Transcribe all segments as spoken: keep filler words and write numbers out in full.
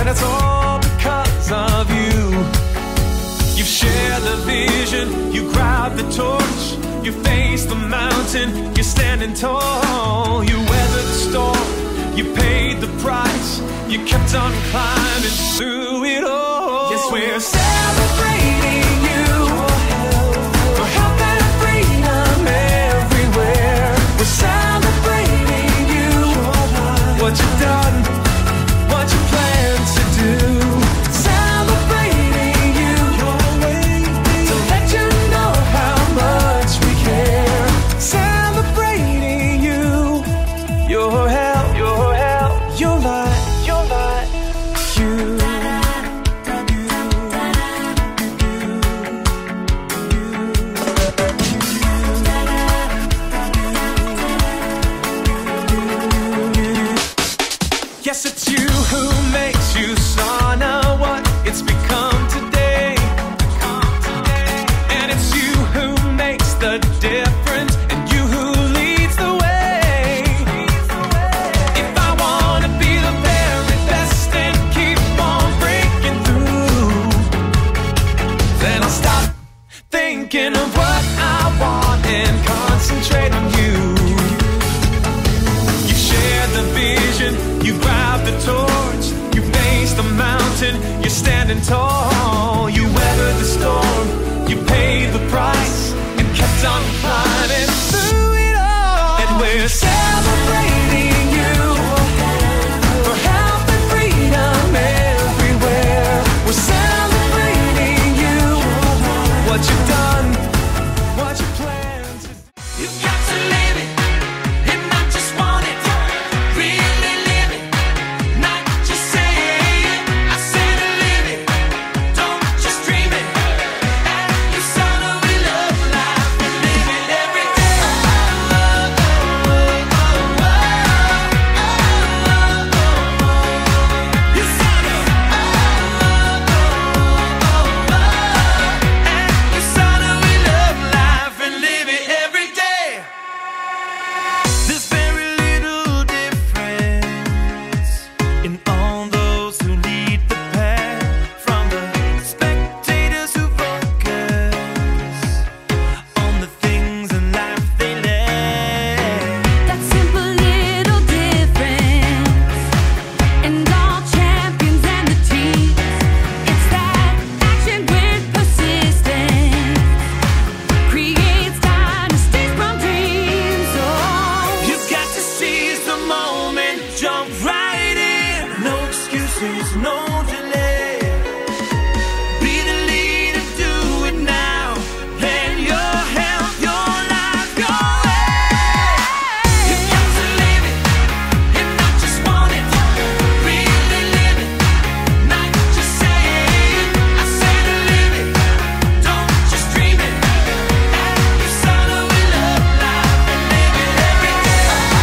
and it's all because of you. You share the vision, you grab the torch, you face the mountain, you're standing tall. You weathered the storm, you paid the price, you kept on climbing through it all. Yes, we're celebrating you for health and freedom everywhere. We're celebrating you, what you've done, what you plan to do. Celebrating you to let you know how much we care. Celebrating you, your health, your health, your light, your light, you. Yes, it's you who makes you sauna what it's become today. And it's you who makes the difference, and you who leads the way. If I wanna be the very best and keep on breaking through, then I'll stop thinking of what I want and concentrate on you. You share the vision, you grab the torch, you face the mountain, you're standing tall. You weathered the storm, you paid the price, and kept on climbing through it all. And we're celebrating you for health and freedom everywhere. We're celebrating you, what you've done, what you plan to do. You've got to live it, and not just want it. Really live it, not just say it. I said live it, don't just dream it. And you saw that we love life, we live it every day. You saw that. And you saw that we love life and live it every day. There's very little difference in all those who lead the path, from the spectators who focus on the things in life they lack. That simple little difference, and all champions and the teams. It's that action with persistence creates dynasties from dreams. Oh, You've got to seize the moment, jump right in. No excuses, no delay. Be the leader, do it now. Plan your health, your life, your way. You've got to live it, and not just want it. Really live it, not just say it. I said live it, don't just dream it. And you saw that we love life and live it every day.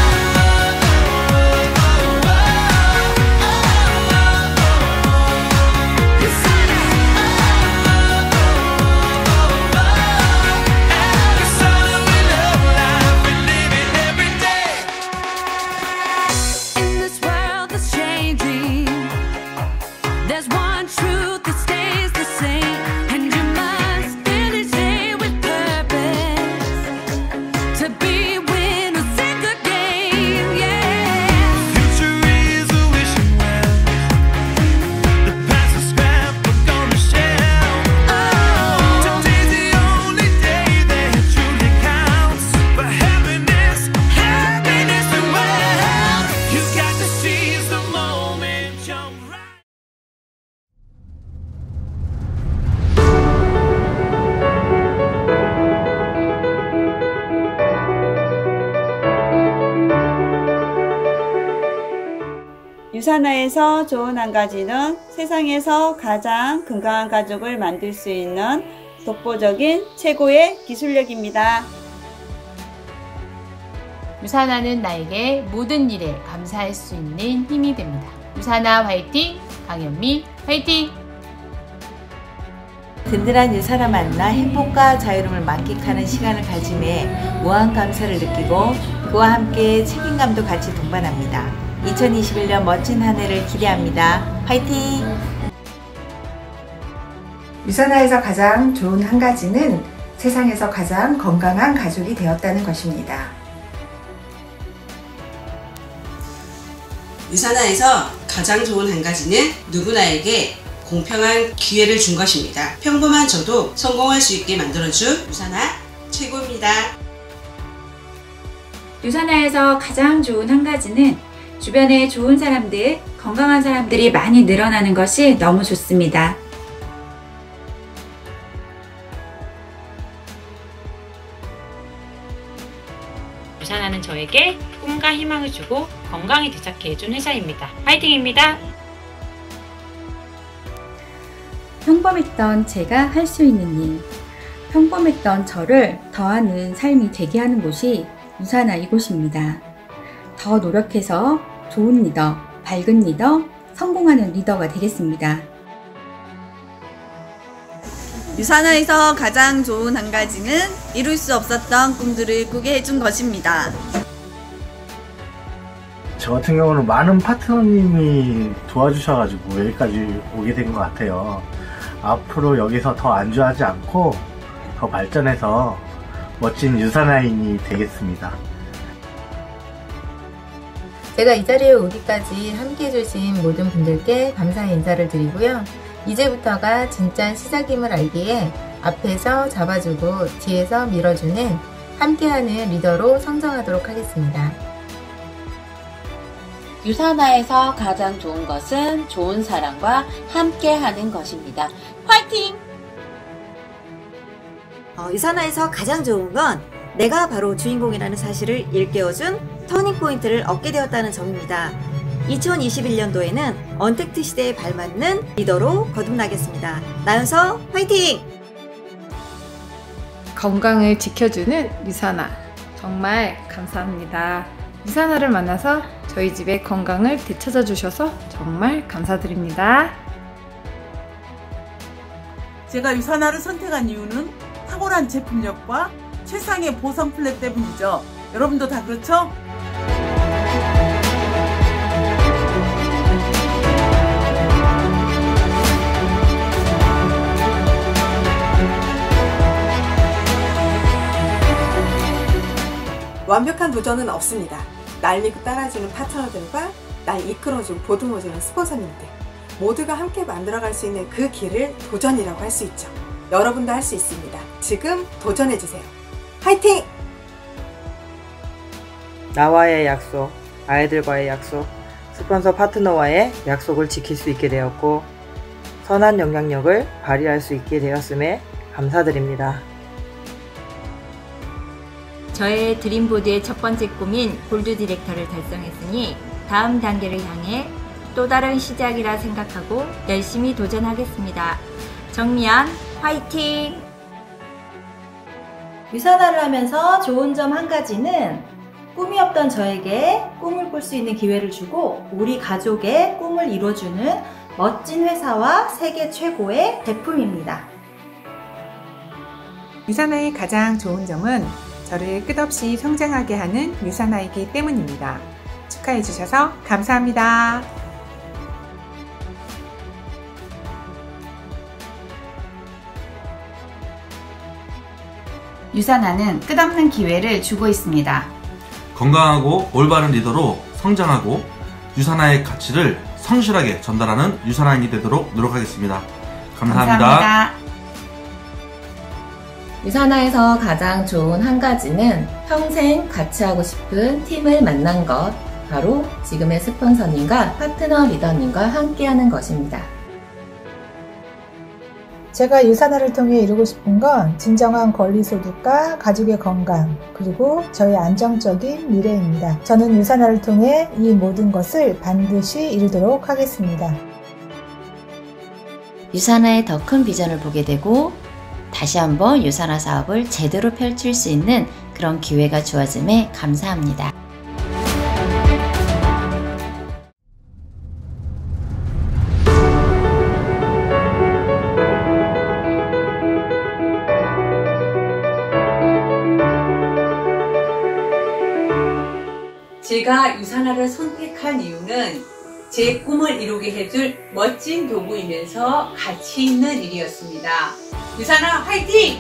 You saw that. And you saw that we love life and live it every day. in this world that's changing, there's one truth that stays the same, and you must finish it with purpose to be winners in the game. Yeah. Future is a wishing well. The past is scrapbook on the shelf. Today's the only day that truly counts for happiness, happiness and wealth. You've got to seize the moment, jump right. 유산화에서 좋은 한 가지는 세상에서 가장 건강한 가족을 만들 수 있는 독보적인 최고의 기술력입니다. 유산화는 나에게 모든 일에 감사할 수 있는 힘이 됩니다. 유산화 화이팅! 강현미 화이팅! 든든한 유산화 만나 행복과 자유로움을 만끽하는 시간을 가짐에 무한 감사를 느끼고 그와 함께 책임감도 같이 동반합니다. 이천이십일 년 멋진 한 해를 기대합니다. 화이팅! 유산화에서 가장 좋은 한 가지는 세상에서 가장 건강한 가족이 되었다는 것입니다. 유산화에서 가장 좋은 한 가지는 누구나에게 공평한 기회를 준 것입니다. 평범한 저도 성공할 수 있게 만들어준 유산화 최고입니다. 유산화에서 가장 좋은 한 가지는 주변에 좋은 사람들, 건강한 사람들이 많이 늘어나는 것이 너무 좋습니다. 유산화는 저에게 꿈과 희망을 주고 건강히 되찾게 해준 회사입니다. 화이팅입니다. 평범했던 제가 할 수 있는 일, 평범했던 저를 더하는 삶이 되게 하는 곳이 유산화 이곳입니다. 더 노력해서 좋은 리더, 밝은 리더, 성공하는 리더가 되겠습니다. 유산화에서 가장 좋은 한 가지는 이룰 수 없었던 꿈들을 꾸게 해준 것입니다. 저 같은 경우는 많은 파트너님이 도와주셔가지고 여기까지 오게 된 것 같아요. 앞으로 여기서 더 안주하지 않고 더 발전해서 멋진 유산화인이 되겠습니다. 제가 이 자리에 오기까지 함께 해주신 모든 분들께 감사의 인사를 드리고요. 이제부터가 진짜 시작임을 알기에 앞에서 잡아주고 뒤에서 밀어주는 함께하는 리더로 성장하도록 하겠습니다. 유산화에서 가장 좋은 것은 좋은 사람과 함께하는 것입니다. 화이팅! 어, 유산화에서 가장 좋은 건 내가 바로 주인공이라는 사실을 일깨워준 터닝포인트를 얻게 되었다는 점입니다. 이천이십일 년도에는 언택트 시대에 발맞는 리더로 거듭나겠습니다. 나윤서 화이팅! 건강을 지켜주는 유산화, 정말 감사합니다. 유산화를 만나서 저희 집의 건강을 되찾아 주셔서 정말 감사드립니다. 제가 유산화를 선택한 이유는 탁월한 제품력과 최상의 보상 플랫 때문이죠. 여러분도 다 그렇죠? 완벽한 도전은 없습니다. 날 믿고 따라주는 파트너들과 날 이끌어주고 보듬어주는 스폰서님들, 모두가 함께 만들어갈 수 있는 그 길을 도전이라고 할 수 있죠. 여러분도 할 수 있습니다. 지금 도전해주세요. 화이팅! 나와의 약속, 아이들과의 약속, 스폰서 파트너와의 약속을 지킬 수 있게 되었고 선한 영향력을 발휘할 수 있게 되었음에 감사드립니다. 저의 드림보드의 첫 번째 꿈인 골드 디렉터를 달성했으니 다음 단계를 향해 또 다른 시작이라 생각하고 열심히 도전하겠습니다. 정미연 화이팅! 유산화를 하면서 좋은 점 한 가지는 꿈이 없던 저에게 꿈을 꿀 수 있는 기회를 주고 우리 가족의 꿈을 이뤄주는 멋진 회사와 세계 최고의 제품입니다. 유산화의 가장 좋은 점은 저를 끝없이 성장하게 하는 유산화이기 때문입니다. 축하해 주셔서 감사합니다. 유산화는 끝없는 기회를 주고 있습니다. 건강하고 올바른 리더로 성장하고 유산화의 가치를 성실하게 전달하는 유산화인이 되도록 노력하겠습니다. 감사합니다. 감사합니다. 유산화에서 가장 좋은 한 가지는 평생 같이 하고 싶은 팀을 만난 것, 바로 지금의 스폰서님과 파트너 리더님과 함께하는 것입니다. 제가 유산화를 통해 이루고 싶은 건 진정한 권리소득과 가족의 건강, 그리고 저의 안정적인 미래입니다. 저는 유산화를 통해 이 모든 것을 반드시 이루도록 하겠습니다. 유산화의 더 큰 비전을 보게 되고 다시 한번 유산화 사업을 제대로 펼칠 수 있는 그런 기회가 주어짐에 감사합니다. 제가 유산화를 선택한 선택한 이유는 제 꿈을 이루게 해줄 멋진 도구이면서 가치 있는 일이었습니다. 유산아 화이팅!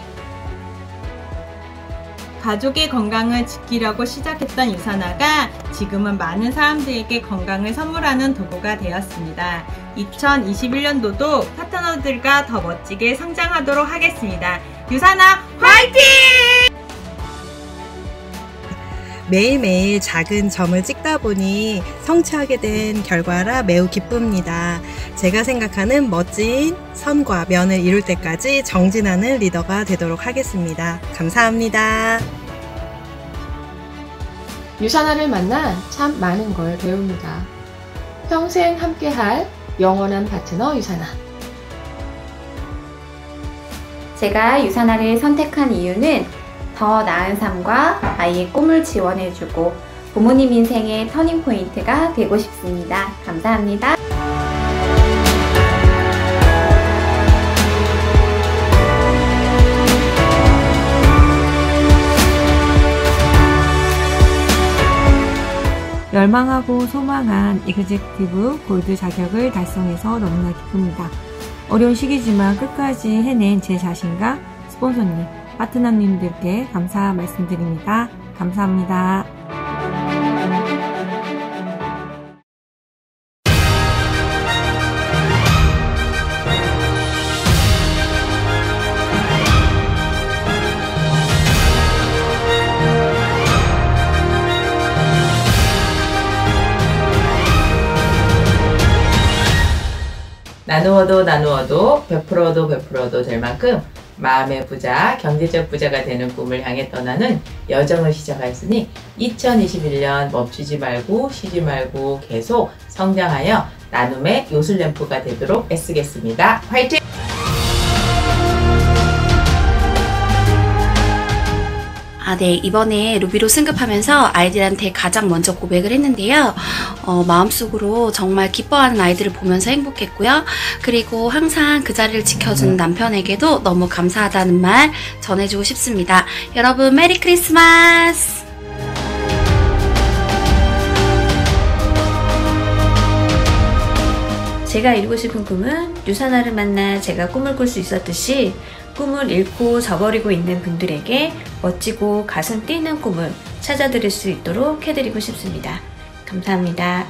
가족의 건강을 지키려고 시작했던 유산아가 지금은 많은 사람들에게 건강을 선물하는 도구가 되었습니다. 이천이십일 년도도 파트너들과 더 멋지게 성장하도록 하겠습니다. 유산아 화이팅! 매일매일 작은 점을 찍다 보니 성취하게 된 결과라 매우 기쁩니다. 제가 생각하는 멋진 선과 면을 이룰 때까지 정진하는 리더가 되도록 하겠습니다. 감사합니다. 유산아를 만나 참 많은 걸 배웁니다. 평생 함께할 영원한 파트너 유산아. 제가 유산아를 선택한 이유는 더 나은 삶과 아이의 꿈을 지원해주고 부모님 인생의 터닝포인트가 되고 싶습니다. 감사합니다. 열망하고 소망한 이그제큐티브 골드 자격을 달성해서 너무나 기쁩니다. 어려운 시기지만 끝까지 해낸 제 자신과 스폰서님, 파트너님들께 감사 말씀드립니다. 감사합니다. 나누어도 나누어도 베풀어도 베풀어도 될 만큼 마음의 부자, 경제적 부자가 되는 꿈을 향해 떠나는 여정을 시작하였으니 이천이십일 년 멈추지 말고 쉬지 말고 계속 성장하여 나눔의 요술램프가 되도록 애쓰겠습니다. 화이팅! 아, 네. 이번에 루비로 승급하면서 아이들한테 가장 먼저 고백을 했는데요. 어, 마음속으로 정말 기뻐하는 아이들을 보면서 행복했고요. 그리고 항상 그 자리를 지켜주는 남편에게도 너무 감사하다는 말 전해주고 싶습니다. 여러분, 메리 크리스마스! 제가 이루고 싶은 꿈은 유산아를 만나 제가 꿈을 꿀 수 있었듯이 꿈을 잃고 저버리고 있는 분들에게 멋지고 가슴 뛰는 꿈을 찾아드릴 수 있도록 해드리고 싶습니다. 감사합니다.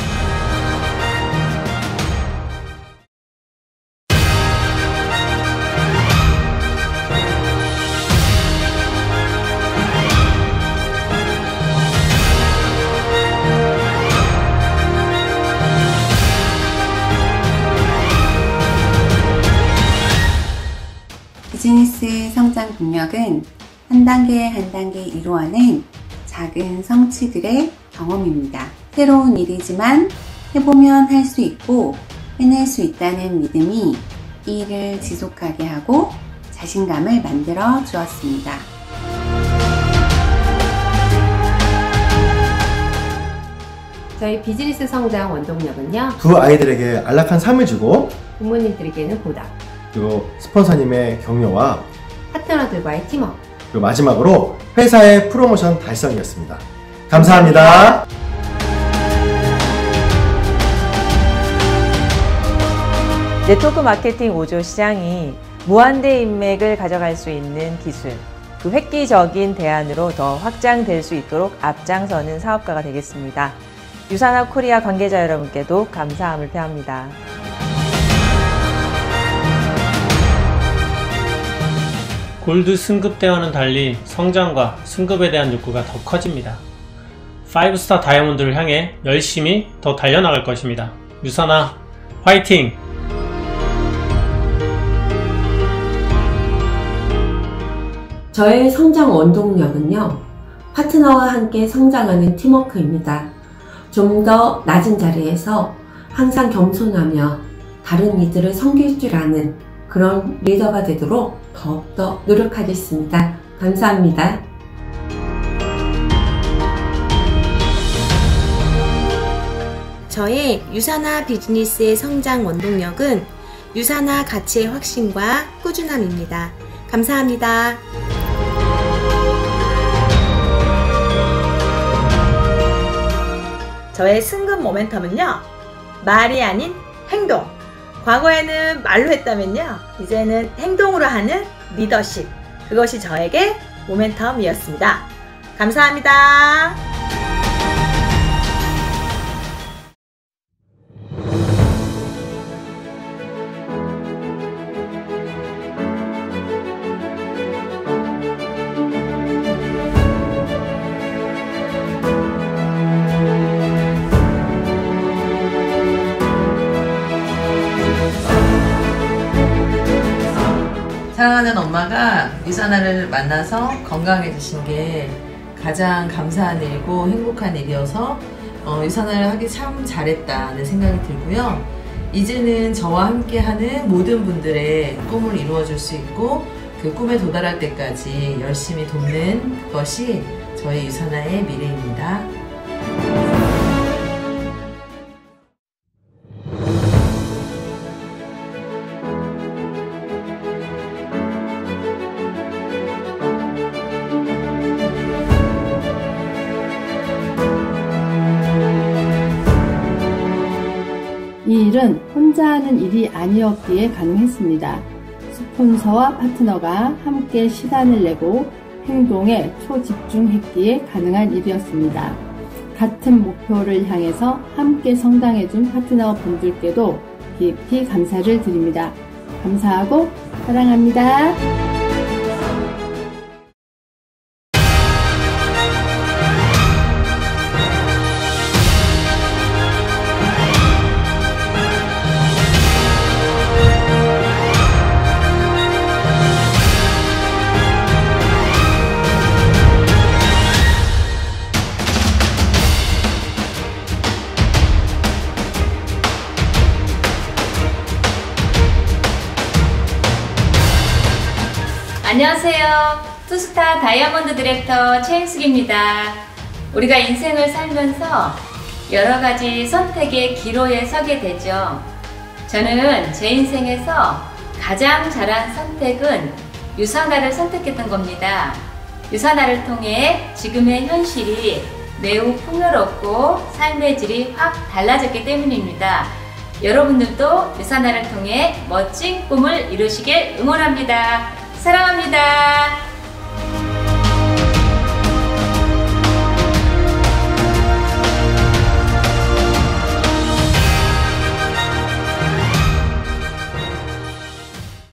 비즈니스 성장 동력은 한 단계 한 단계 이루어낸 작은 성취들의 경험입니다. 새로운 일이지만 해보면 할 수 있고 해낼 수 있다는 믿음이 이 일을 지속하게 하고 자신감을 만들어 주었습니다. 저희 비즈니스 성장 원동력은요, 두 아이들에게 안락한 삶을 주고 부모님들에게는 보답, 그리고 스폰서님의 격려와 파트너들과의 팀워크, 그리고 마지막으로 회사의 프로모션 달성이었습니다. 감사합니다. 네트워크 마케팅 오 조 시장이 무한대 인맥을 가져갈 수 있는 기술, 그 획기적인 대안으로 더 확장될 수 있도록 앞장서는 사업가가 되겠습니다. 유산아 코리아 관계자 여러분께도 감사함을 표합니다. 골드 승급 때와는 달리 성장과 승급에 대한 욕구가 더 커집니다. 파이브 스타 다이아몬드를 향해 열심히 더 달려나갈 것입니다. 유산아 화이팅! 저의 성장 원동력은요, 파트너와 함께 성장하는 팀워크입니다. 좀 더 낮은 자리에서 항상 겸손하며 다른 이들을 섬길 줄 아는 그런 리더가 되도록 더욱더 노력하겠습니다. 감사합니다. 저의 유산아 비즈니스의 성장 원동력은 유산아 가치의 확신과 꾸준함입니다. 감사합니다. 저의 승급 모멘텀은요, 말이 아닌 행동. 과거에는 말로 했다면요, 이제는 행동으로 하는 리더십. 그것이 저에게 모멘텀이었습니다. 감사합니다. 사랑하는 엄마가 유사나를 만나서 건강해지신 게 가장 감사한 일이고 행복한 일이어서 어, 유사나를 하기 참 잘했다는 생각이 들고요. 이제는 저와 함께하는 모든 분들의 꿈을 이루어줄 수 있고 그 꿈에 도달할 때까지 열심히 돕는 것이 저희 유사나의 미래입니다. 이 일은 혼자 하는 일이 아니었기에 가능했습니다. 스폰서와 파트너가 함께 시간을 내고 행동에 초집중했기에 가능한 일이었습니다. 같은 목표를 향해서 함께 성장해준 파트너 분들께도 깊이 감사를 드립니다. 감사하고 사랑합니다. 안녕하세요. 투스타 다이아몬드 디렉터 최인숙입니다. 우리가 인생을 살면서 여러 가지 선택의 기로에 서게 되죠. 저는 제 인생에서 가장 잘한 선택은 유사나를 선택했던 겁니다. 유사나를 통해 지금의 현실이 매우 풍요롭고 삶의 질이 확 달라졌기 때문입니다. 여러분들도 유사나를 통해 멋진 꿈을 이루시길 응원합니다. 사랑합니다.